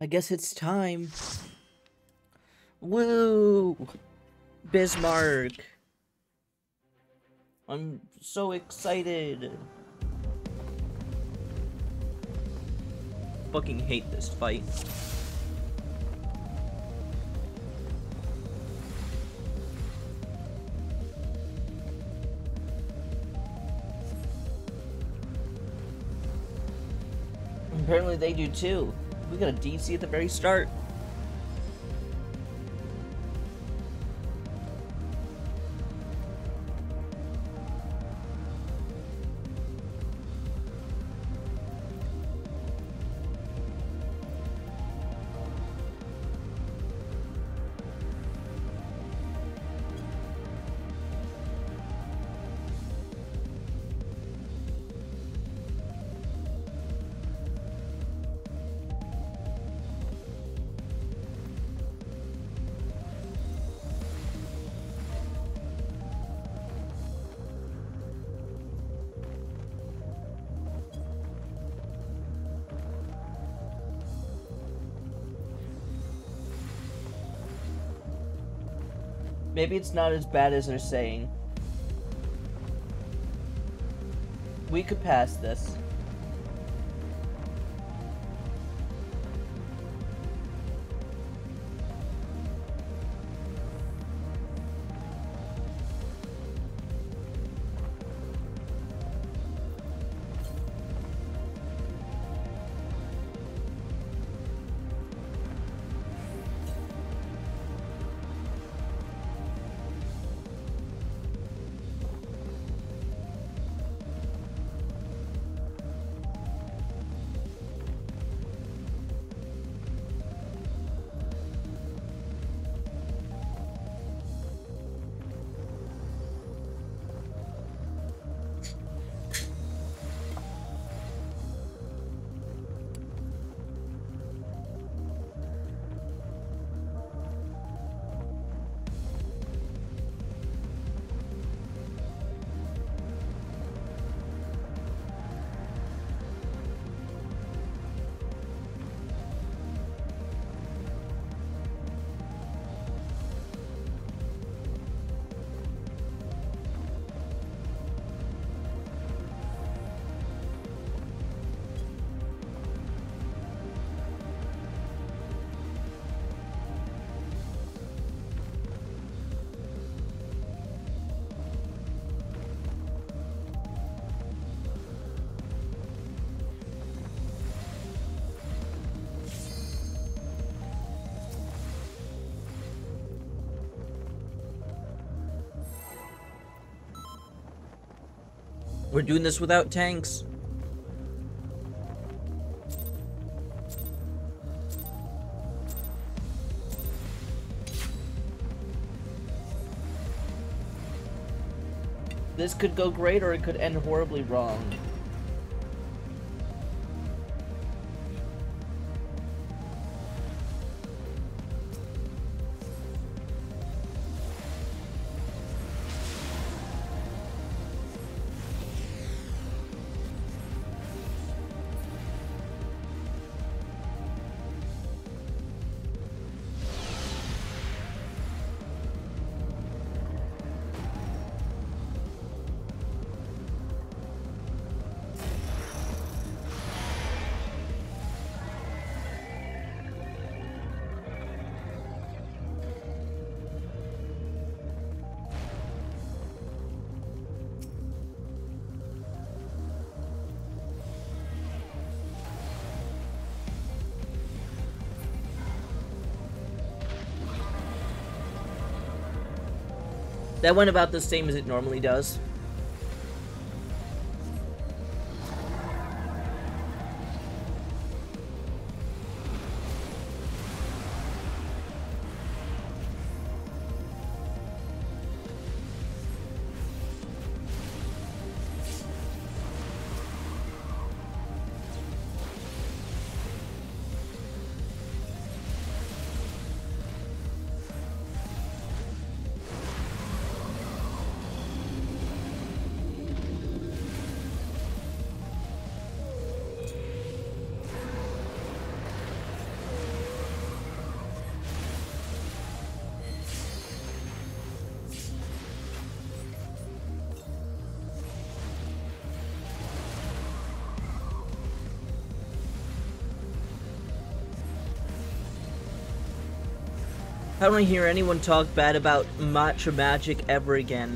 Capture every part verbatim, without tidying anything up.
I guess it's time. Woo! Bismarck! I'm so excited! Fucking hate this fight. Apparently they do too. We got a D C at the very start. Maybe it's not as bad as they're saying. We could pass this. We're doing this without tanks. This could go great or it could end horribly wrong. That went about the same as it normally does. I don't want to hear anyone talk bad about Matcha Magic ever again.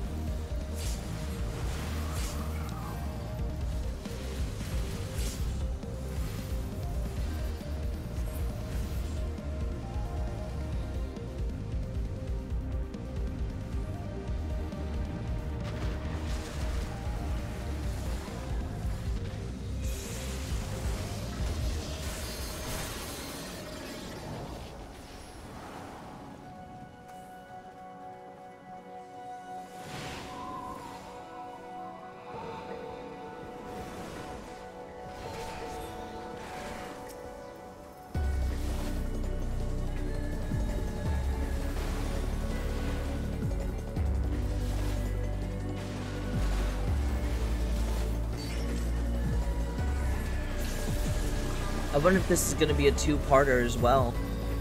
I wonder if this is going to be a two-parter as well.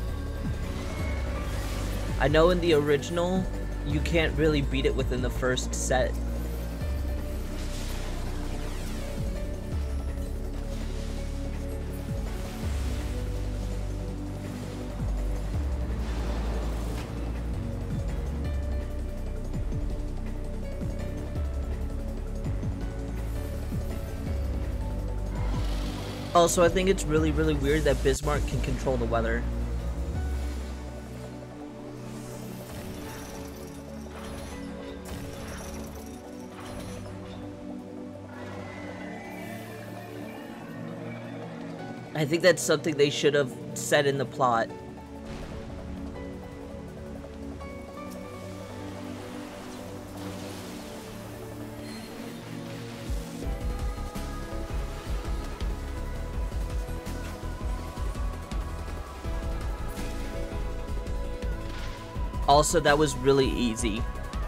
I know in the original, you can't really beat it within the first set. Also, I think it's really, really weird that Bismarck can control the weather. I think that's something they should have said in the plot. Also, that was really easy.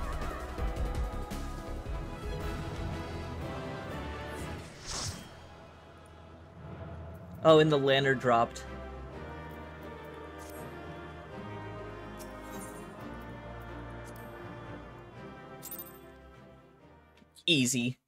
Oh, and the lantern dropped. Easy.